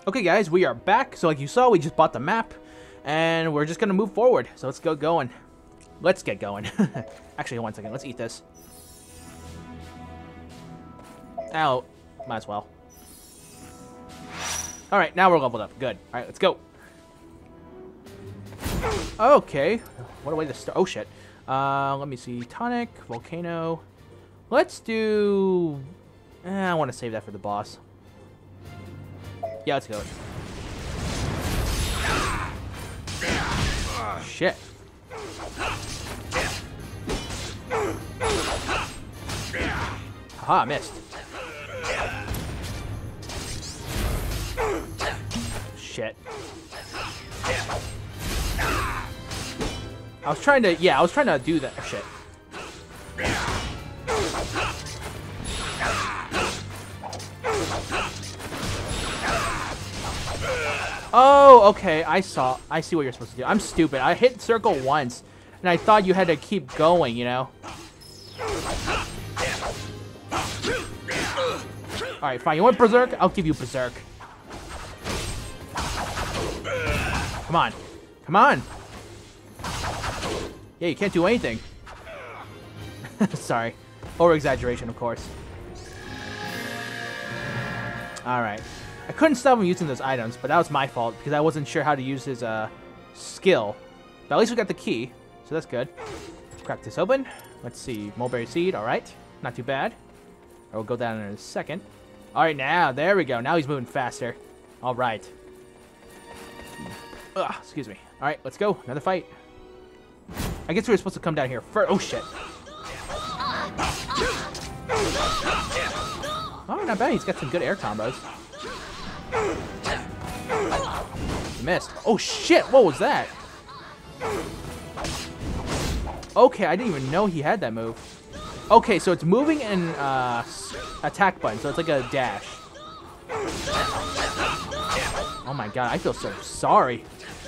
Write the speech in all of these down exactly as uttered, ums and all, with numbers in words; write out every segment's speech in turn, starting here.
Okay, guys, we are back. So like you saw, we just bought the map, and we're just gonna move forward. So let's go going. Let's get going. Actually, one second. Let's eat this. Ow. Might as well. All right, now we're leveled up. Good. All right, let's go. Okay. What a way to start. Oh, shit. Uh, let me see. Tonic, Volcano. Let's do... Eh, I want to save that for the boss. Yeah, let's go. Shit. Haha, missed. Shit. I was trying to, yeah, I was trying to do that shit. Oh, okay, I saw, I see what you're supposed to do. I'm stupid. I hit circle once, and I thought you had to keep going, you know? Alright, fine. You want berserk? I'll give you berserk. Come on. Come on. Yeah, you can't do anything. Sorry. Over-exaggeration, of course. Alright. I couldn't stop him using those items, but that was my fault because I wasn't sure how to use his uh, skill. But at least we got the key, so that's good. Crack this open. Let's see. Mulberry seed. Alright. Not too bad. I will go down in a second. Alright, now. There we go. Now he's moving faster. Alright. Ugh, excuse me. Alright, let's go. Another fight. I guess we were supposed to come down here first. Oh, shit. Oh, not bad. He's got some good air combos. He missed. Oh, shit. What was that? Okay, I didn't even know he had that move. Okay, so it's moving and uh, attack button, so it's like a dash. Oh my god, I feel so sorry.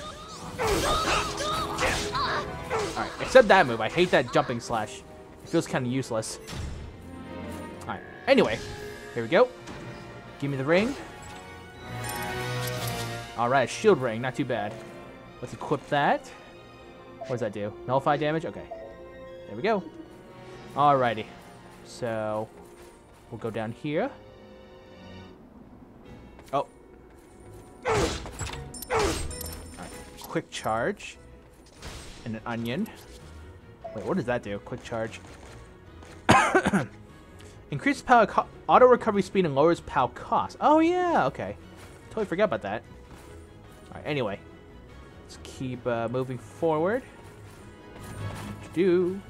Alright, except that move. I hate that jumping slash. It feels kind of useless. Alright, anyway. Here we go. Give me the ring. Alright, shield ring. Not too bad. Let's equip that. What does that do? Nullify damage? Okay. There we go. Alrighty. So, we'll go down here. Oh. Alright. Quick charge. And an onion. Wait, what does that do? Quick charge. Increases power co auto recovery speed and lowers power cost. Oh yeah, okay. Totally forgot about that. Alright, anyway. Let's keep uh, moving forward. Do.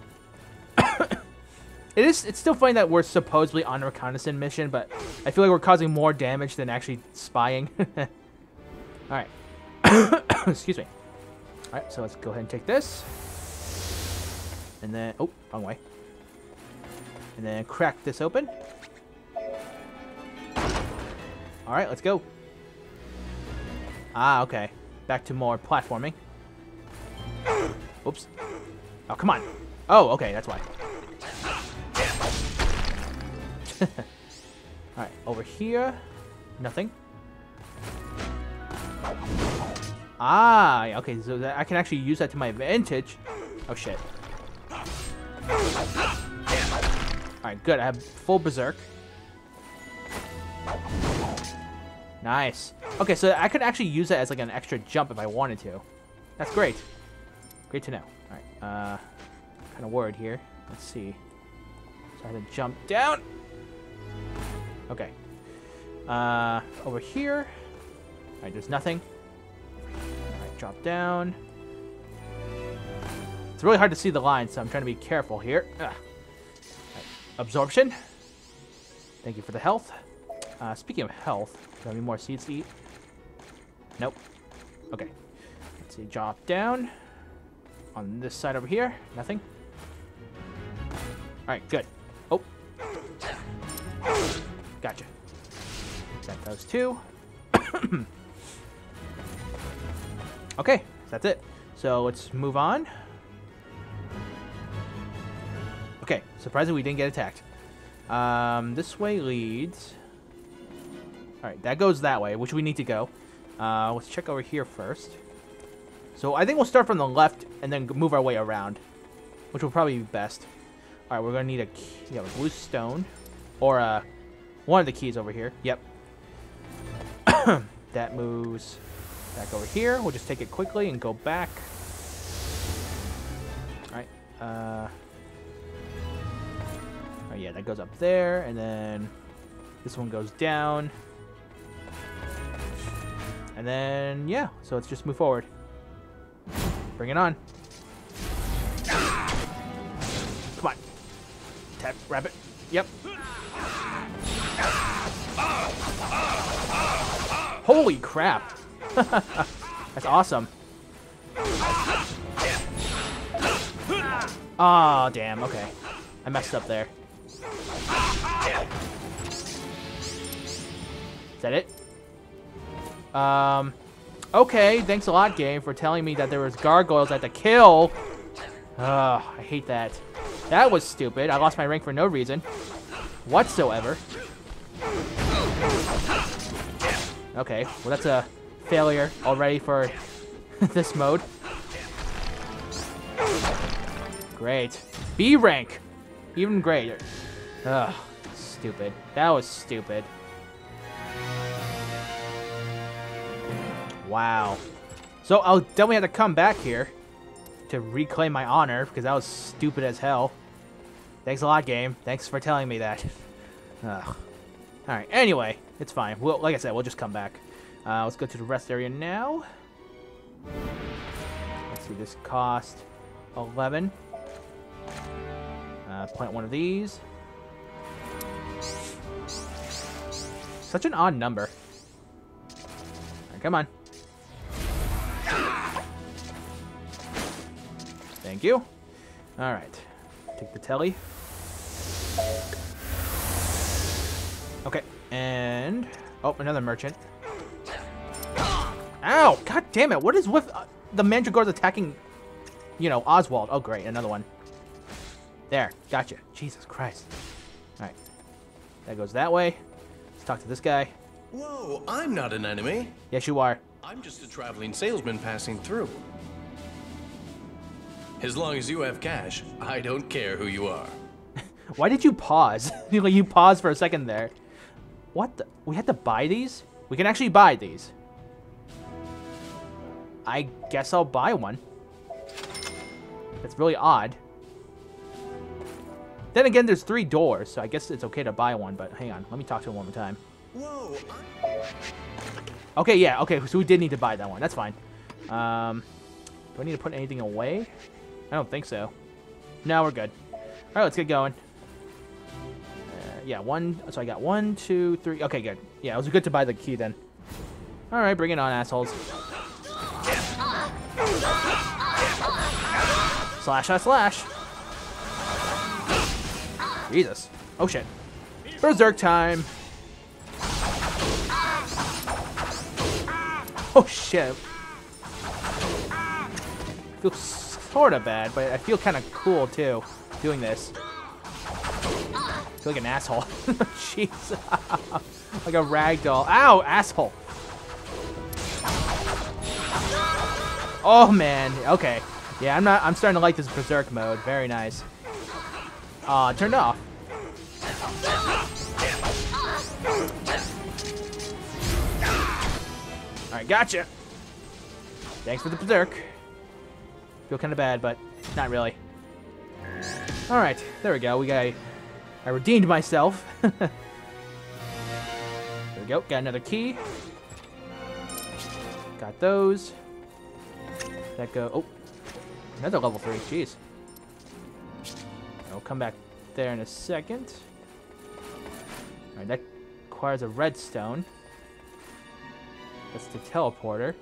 It is. It's still funny that we're supposedly on a reconnaissance mission, but I feel like we're causing more damage than actually spying. All right. Excuse me. All right. So let's go ahead and take this, and then oh, wrong way. And then crack this open. All right. Let's go. Ah, okay. Back to more platforming. Oops. Oh, come on. Oh, okay. That's why. Alright, over here. Nothing. Ah, okay, so that I can actually use that to my advantage. Oh, shit. Alright, good. I have full berserk. Nice. Okay, so I could actually use that as like an extra jump if I wanted to. That's great. Great to know. Alright, uh, kind of worried here. Let's see. So I have to jump down. Okay. Uh, over here. Alright, there's nothing. Alright, drop down. It's really hard to see the line, so I'm trying to be careful here. Right. Absorption. Thank you for the health. Uh, speaking of health, do I have any more seeds to eat? Nope. Okay. Let's see, drop down. On this side over here. Nothing. Alright, good. Oh. Gotcha. Got those two. Okay, that's it. So let's move on. Okay, surprisingly we didn't get attacked. Um, this way leads Alright, that goes that way, which we need to go. Uh, let's check over here first. So I think we'll start from the left and then move our way around, which will probably be best. Alright, we're going to need a key. Yeah, a blue stone. Or uh, one of the keys over here. Yep. That moves back over here. We'll just take it quickly and go back. Alright. Uh, oh, yeah, that goes up there. And then this one goes down. And then, yeah. So let's just move forward. Bring it on. Come on. Tap, rabbit. Yep. Holy crap. That's awesome. Oh, damn. Okay. I messed up there. Is that it? Um... Okay, thanks a lot, game, for telling me that there was gargoyles I had to kill. Ugh, I hate that. That was stupid. I lost my rank for no reason whatsoever. Okay, well that's a failure already for this mode. Great. B rank. Even greater. Ugh, stupid. That was stupid. Wow. So I'll definitely have to come back here to reclaim my honor because that was stupid as hell. Thanks a lot, game. Thanks for telling me that. Ugh. Alright, anyway, it's fine. We'll, like I said, we'll just come back. Uh, let's go to the rest area now. Let's see, this cost eleven. Uh, plant one of these. Such an odd number. Alright, come on. Thank you. Alright. Take the telly. Okay, and... Oh, another merchant. Ow! God damn it! What is with uh, the mandragores attacking, you know, Oswald? Oh, great. Another one. There. Gotcha. Jesus Christ. Alright. That goes that way. Let's talk to this guy. Whoa, I'm not an enemy. Yes, you are. I'm just a traveling salesman passing through. As long as you have cash, I don't care who you are. Why did you pause? Like you paused for a second there. What the? We had to buy these? We can actually buy these. I guess I'll buy one. That's really odd. Then again, there's three doors, so I guess it's okay to buy one, but hang on. Let me talk to him one more time. Whoa. Okay, yeah, okay, so we did need to buy that one. That's fine. Um, do I need to put anything away? I don't think so. No, we're good. All right, let's get going. Uh, yeah, one. So I got one, two, three. Okay, good. Yeah, it was good to buy the key then. All right, bring it on, assholes. Slash, slash, slash. Jesus. Oh, shit. Berserk time. Oh, shit. I feel sort of bad, but I feel kind of cool, too, doing this. I feel like an asshole. Jeez. Like a ragdoll. Ow, asshole. Oh, man. Okay. Yeah, I'm not. I'm starting to like this berserk mode. Very nice. Uh, turned off. Alright, gotcha. Thanks for the berserk. Feel kind of bad, but not really. Alright, there we go. We got. I redeemed myself. There we go. Got another key. Got those. That go. Oh, another level three. Jeez. I'll come back there in a second. Alright, that requires a redstone. That's the teleporter.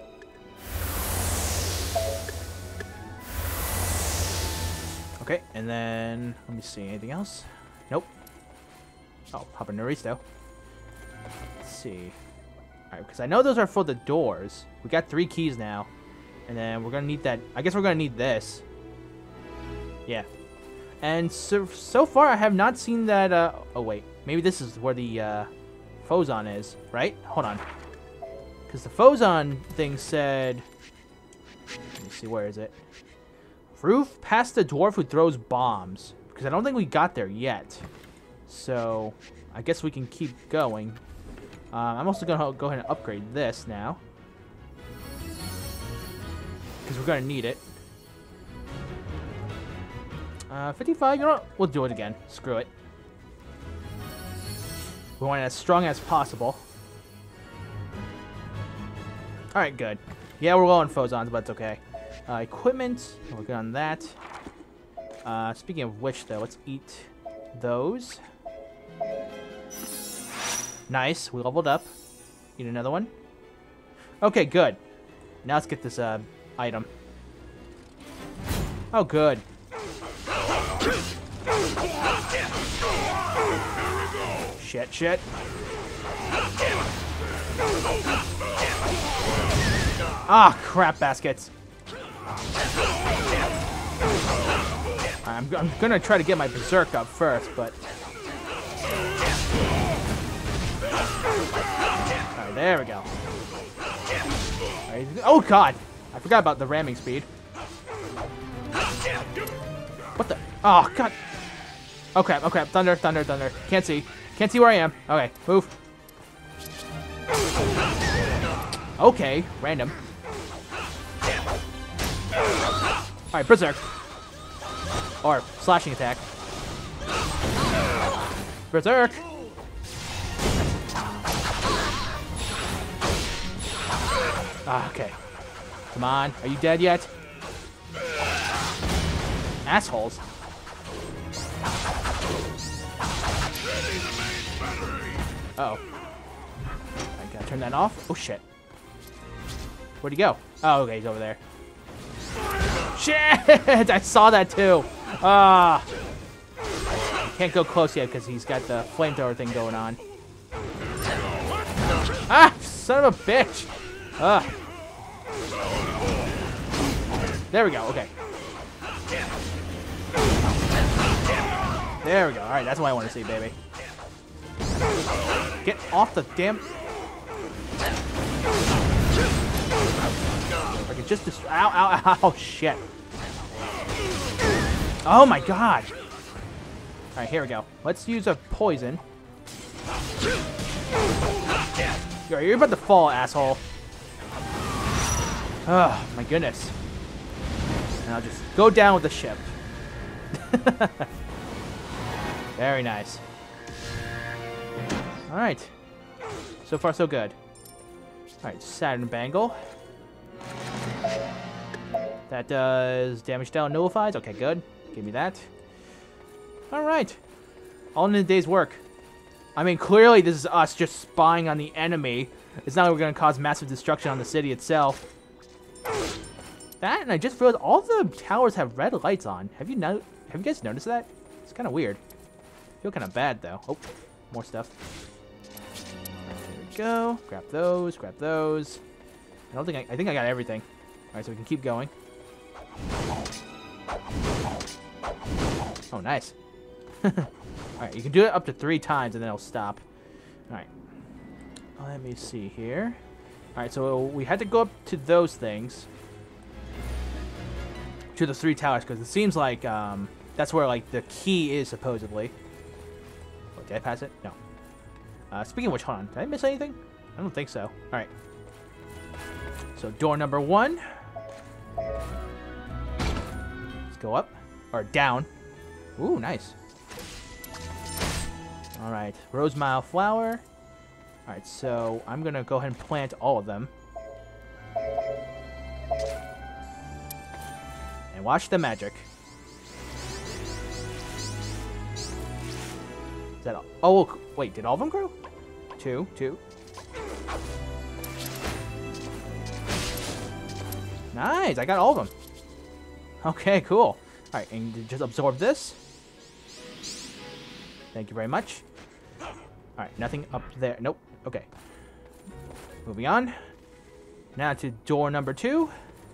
Okay, and then let me see, anything else? Nope. Oh, Papa Naristo. Let's see. Alright, because I know those are for the doors. We got three keys now. And then we're gonna need that. I guess we're gonna need this. Yeah. And so, so far I have not seen that, uh, oh wait. Maybe this is where the, uh, Phozon is, right? Hold on. Because the Phozon thing said... Let me see, where is it? Roof past the dwarf who throws bombs. Because I don't think we got there yet. So, I guess we can keep going. Uh, I'm also going to go ahead and upgrade this now. Because we're going to need it. Uh, fifty-five, you know what? We'll do it again. Screw it. We want it as strong as possible. Alright, good. Yeah, we're low on Phozons, but it's okay. Uh, equipment, we're good on that. Uh, speaking of which, though, let's eat those. Nice, we leveled up. Eat another one. Okay, good. Now let's get this uh, item. Oh, good. Shit, shit. Ah, crap baskets. I'm, I'm gonna try to get my berserk up first, but... Alright, there we go. Right. Oh, God! I forgot about the ramming speed. What the? Oh, God. Oh, crap. Oh, crap. Thunder, thunder, thunder. Can't see. Can't see where I am. Okay, move. Okay, random. Alright, berserk. Or slashing attack. Berserk. Ah, okay. Come on. Are you dead yet? Assholes. Uh oh. I gotta turn that off. Oh shit. Where'd he go? Oh, okay, he's over there. Shit! I saw that too. Ah. Can't go close yet because he's got the flamethrower thing going on. Ah! Son of a bitch! Ah. There we go. Okay. There we go. All right, that's what I want to see, baby. Get off the damn. If I could just destroy. Ow! Ow! Ow! Oh shit! Oh my god! All right, here we go. Let's use a poison. You're, you're about to fall, asshole. Oh my goodness. And I'll just go down with the ship. Very nice. Alright. So far, so good. Alright, Saturn Bangle. That does damage down, nullifies. Okay, good. Give me that. Alright. All in a day's work. I mean, clearly this is us just spying on the enemy. It's not like we're going to cause massive destruction on the city itself. That, and I just realized all the towers have red lights on. Have you no Have you guys noticed that? It's kind of weird. I feel kind of bad, though. Oh, more stuff. There we go. Grab those. Grab those. I don't think I... I think I got everything. All right, so we can keep going. Oh, nice. All right, you can do it up to three times, and then it'll stop. All right. Let me see here. All right, so we had to go up to those things. To the three towers, because it seems like um, that's where like the key is, supposedly. Oh, did I pass it? No. Uh, speaking of which, hold on. Did I miss anything? I don't think so. All right. So door number one. Let's go up. Or down. Ooh, nice. All right. Rosemile flower. All right, so I'm going to go ahead and plant all of them. And watch the magic. Is that all? Oh, wait, did all of them grow? Two, two. Nice, I got all of them. Okay, cool. All right, and just absorb this. Thank you very much. All right, nothing up there. Nope. Okay. Moving on. Now to door number two.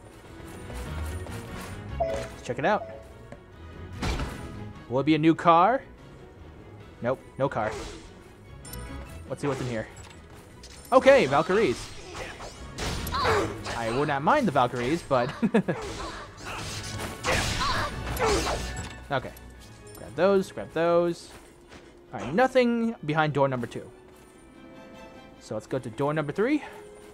Let's check it out. Will it be a new car? Nope, no car. Let's see what's in here. Okay, Valkyries. I would not mind the Valkyries, but... okay. Grab those, grab those. Alright, nothing behind door number two. So let's go to door number three.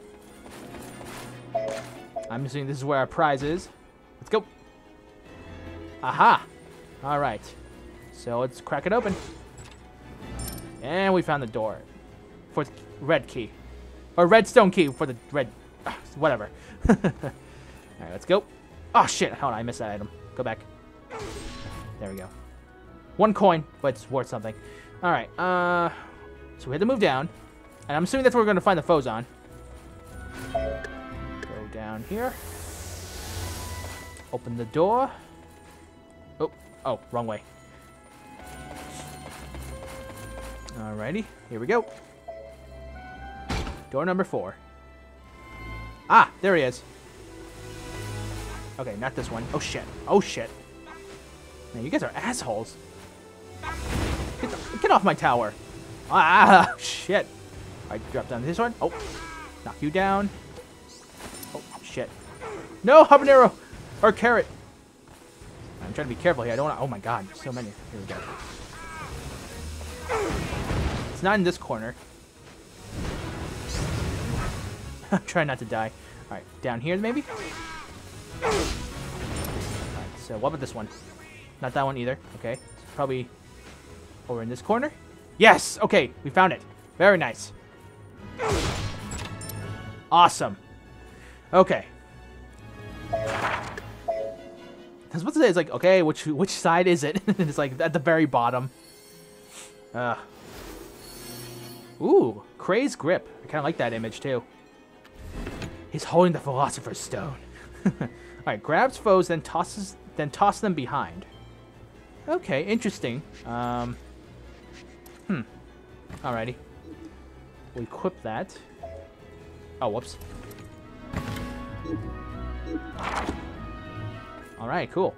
I'm assuming this is where our prize is. Let's go. Aha! Alright. So let's crack it open. And we found the door. For the red key. Or redstone key for the red... Uh, whatever. Alright, let's go. Oh, shit. Hold on, I missed that item. Go back. There we go. One coin, but it's worth something. Alright, uh... so we had to move down. And I'm assuming that's where we're going to find the foes on. Go down here. Open the door. Oh, oh, wrong way. Alrighty, here we go. Door number four. Ah, there he is. Okay, not this one. Oh, shit. Oh, shit. Man, you guys are assholes. Get, the, get off my tower. Ah, shit. Alright, drop down this one. Oh, knock you down. Oh, shit. No, habanero! Or carrot. I'm trying to be careful here. I don't want to... Oh, my God. So many. Here we go. It's not in this corner. I'm trying not to die. Alright, down here, maybe? Alright, so what about this one? Not that one either. Okay. It's probably over in this corner. Yes! Okay, we found it. Very nice. Awesome. Okay. I was supposed to say, it's like, okay, which which side is it? It's like at the very bottom. Uh. Ooh, Kray's grip. I kind of like that image too. He's holding the Philosopher's Stone. Alright, grabs foes, then tosses, then toss them behind. Okay, interesting. Um. Hmm. Alrighty. We'll equip that. Oh, whoops. Alright, cool.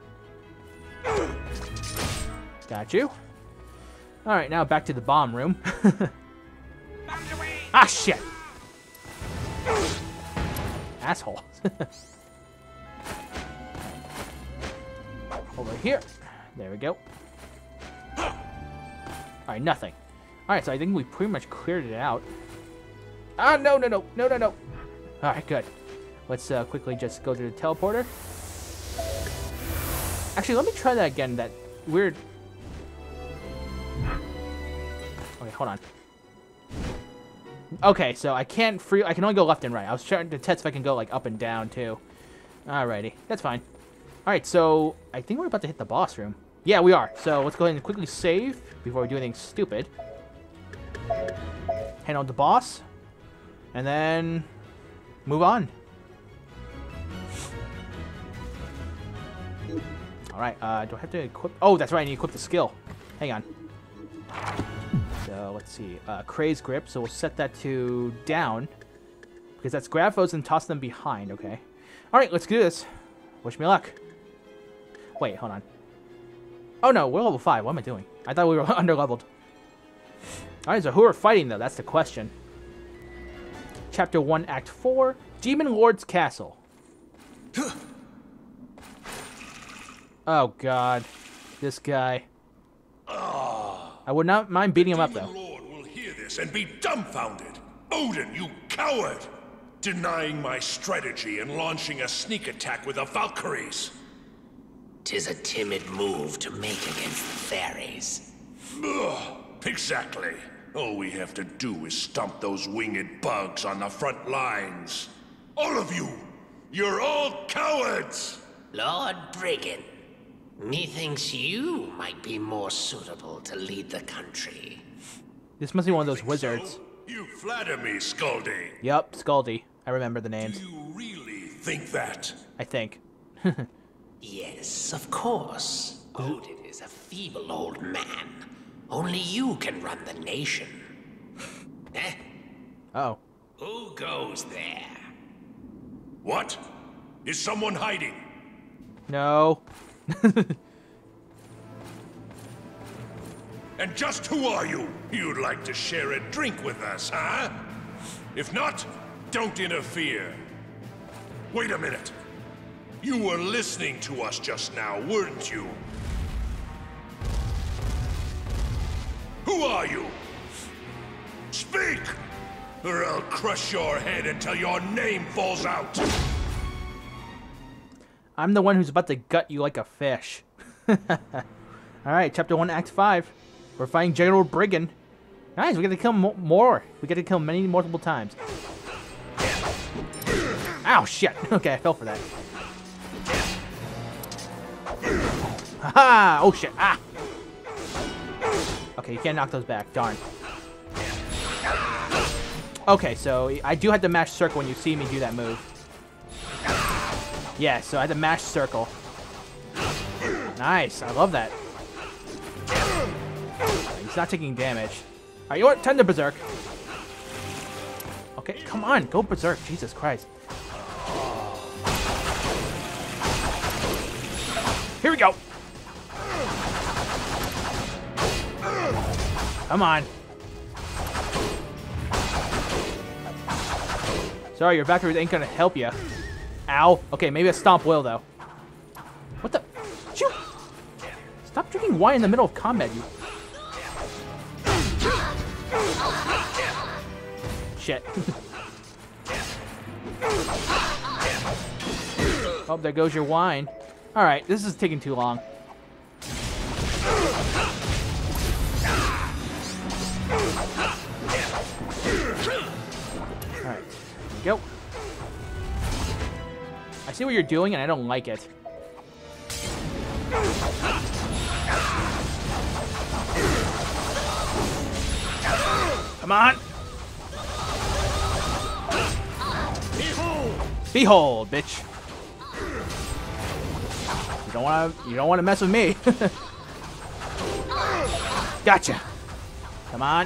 Got you. Alright, now back to the bomb room. Ah, shit! Asshole. Over here. There we go. Alright, nothing. Alright, so I think we pretty much cleared it out. Ah, no, no, no, no, no, no. Alright, good. Let's uh, quickly just go to the teleporter. Actually, let me try that again. That weird... Okay, hold on. Okay, so I can't free... I can only go left and right. I was trying to test if I can go, like, up and down, too. Alrighty. That's fine. Alright, so I think we're about to hit the boss room. Yeah, we are. So let's go ahead and quickly save before we do anything stupid. Handle the boss. And then... move on. Alright, uh, do I have to equip... Oh, that's right, I need to equip the skill. Hang on. So, let's see. Uh, Kray's grip, so we'll set that to down. Because that's grab foes and toss them behind, okay. Alright, let's do this. Wish me luck. Wait, hold on. Oh no, we're level five. What am I doing? I thought we were under-leveled. Alright, so who are fighting, though? That's the question. Chapter one, Act four. Demon Lord's Castle. Oh, God. This guy. I would not mind beating him up, though. The Demon Lord will hear this and be dumbfounded. Odin, you coward! Denying my strategy and launching a sneak attack with the Valkyries. Tis a timid move to make against the fairies. Ugh, exactly. All we have to do is stomp those winged bugs on the front lines. All of you! You're all cowards! Lord Brigan, methinks you might be more suitable to lead the country. This must be one of those wizards. So? You flatter me, Scaldy. Yup, Scaldy. I remember the names. Do you really think that? I think. Yes, of course. Odin is a feeble old man. Only you can run the nation. Eh? Uh oh. Who goes there? What? Is someone hiding? No. And just who are you? You'd like to share a drink with us, huh? If not, don't interfere. Wait a minute. You were listening to us just now, weren't you? Who are you? Speak! Or I'll crush your head until your name falls out. I'm the one who's about to gut you like a fish. Alright, Chapter one, Act five. We're fighting General Brigan. Nice, we get to kill mo more. We get to kill many multiple times. Ow, shit. Okay, I fell for that. Haha! Oh, shit. Ah! Okay, you can't knock those back. Darn. Okay, so I do have to mash circle when you see me do that move. Yeah, so I had to mash circle. Nice. I love that. He's not taking damage. Alright, you know what? Time to berserk. Okay, come on. Go berserk. Jesus Christ. Here we go. Come on. Sorry, your battery ain't gonna help you. Ow. Okay, maybe a stomp will, though. What the? Shoot! Stop drinking wine in the middle of combat, you... Shit. Oh, there goes your wine. Alright, this is taking too long. Alright, here we go. I see what you're doing and I don't like it. Come on! Behold, Behold bitch. You don't wanna you don't wanna mess with me. Gotcha. Come on.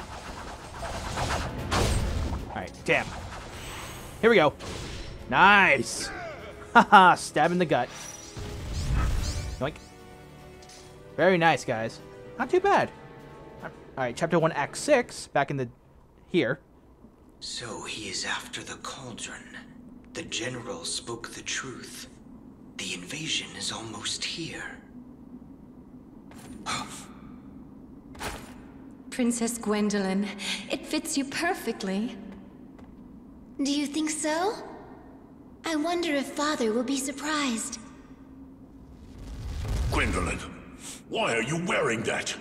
Alright, damn. Here we go. Nice! Haha, stab in the gut. Yoink. Very nice, guys. Not too bad. Alright, Chapter one, Act six, back in the... here. So he is after the cauldron. The general spoke the truth. The invasion is almost here. Princess Gwendolyn, it fits you perfectly. Do you think so? I wonder if Father will be surprised. Gwendolyn, why are you wearing that?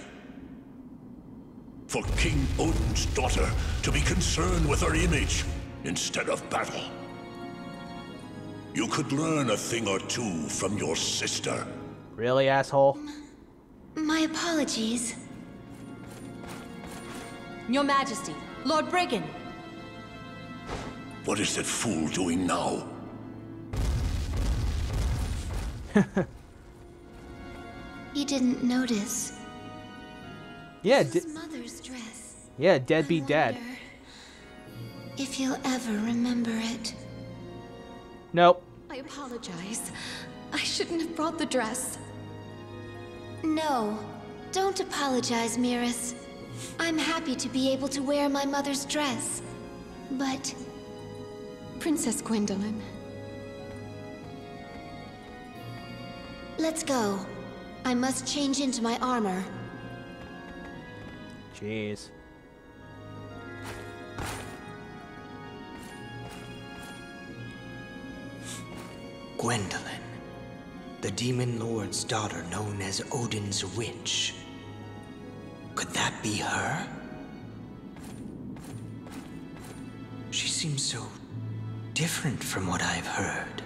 For King Odin's daughter to be concerned with her image instead of battle. You could learn a thing or two from your sister. Really, asshole? My apologies. Your Majesty, Lord Brigan. What is that fool doing now? You didn't notice. Yeah, His mother's dress. yeah, deadbeat I dad. wonder if you'll ever remember it. Nope. I apologize. I shouldn't have brought the dress. No, don't apologize, Miras. I'm happy to be able to wear my mother's dress. But... Princess Gwendolyn. let's go. I must change into my armor. Jeez. Gwendolyn, the Demon Lord's daughter known as Odin's witch. Could that be her? She seems so different from what I've heard.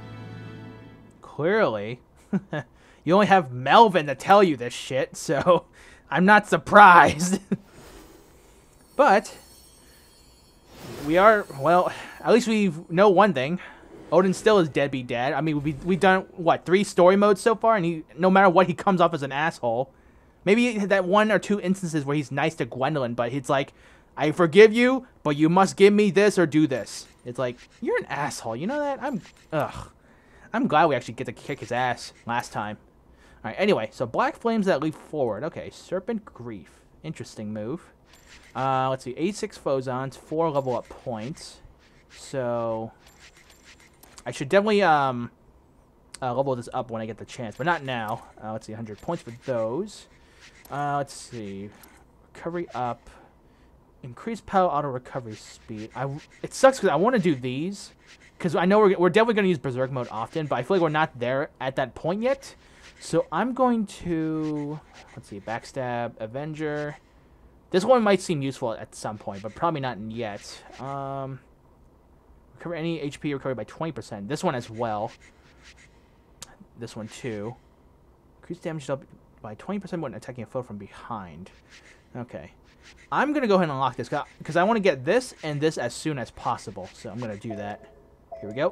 Clearly. You only have Melvin to tell you this shit, so I'm not surprised. But we are, well, at least we know one thing. Odin still is deadbeat dad. I mean, we we've done what, three story modes so far, and he, no matter what, he comes off as an asshole. Maybe that one or two instances where he's nice to Gwendolyn, but it's like, I forgive you, but you must give me this or do this. It's like, you're an asshole. You know that? I'm, ugh. I'm glad we actually get to kick his ass last time. All right. Anyway, so black flames that leap forward. Okay, serpent grief. Interesting move. Uh, let's see, eighty-six Phozons, four level up points. So I should definitely um, uh, level this up when I get the chance, but not now. Uh, let's see, one hundred points for those. Uh, let's see, recovery up, increased power auto recovery speed. I it sucks because I want to do these because I know we're we're definitely going to use berserk mode often, but I feel like we're not there at that point yet. So I'm going to let's see, backstab, Avenger. This one might seem useful at some point, but probably not yet. Um, recover any H P recovery by twenty percent. This one as well. This one too. Increase damage up by twenty percent when attacking a foe from behind. Okay. I'm going to go ahead and unlock this because I want to get this and this as soon as possible. So I'm going to do that. Here we go.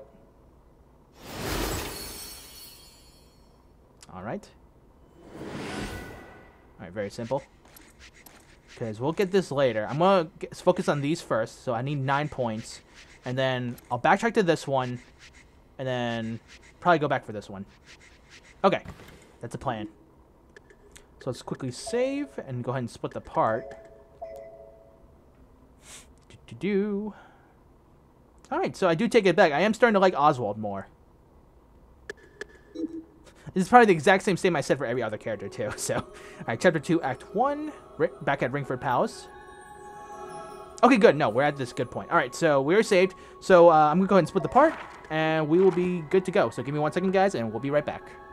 Alright. Alright, very simple. Because we'll get this later. I'm going to focus on these first. So I need nine points. And then I'll backtrack to this one. And then probably go back for this one. Okay. That's the plan. So let's quickly save and go ahead and split the part. Do-do-do. Alright, so I do take it back. I am starting to like Oswald more. This is probably the exact same statement I said for every other character, too. So, alright, Chapter two, Act one. Back at Ringford Palace. Okay, good. No, we're at this good point. Alright, so we're saved. So, uh, I'm going to go ahead and split the part. And we will be good to go. So, give me one second, guys, and we'll be right back.